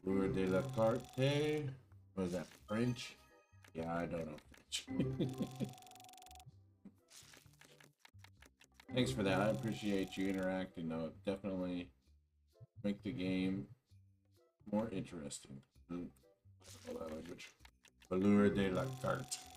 Tour de la Carte. What is that, French? Yeah, I don't know French. Thanks for that. I appreciate you interacting, though. Definitely make the game more interesting. That language. Allure de la Carte.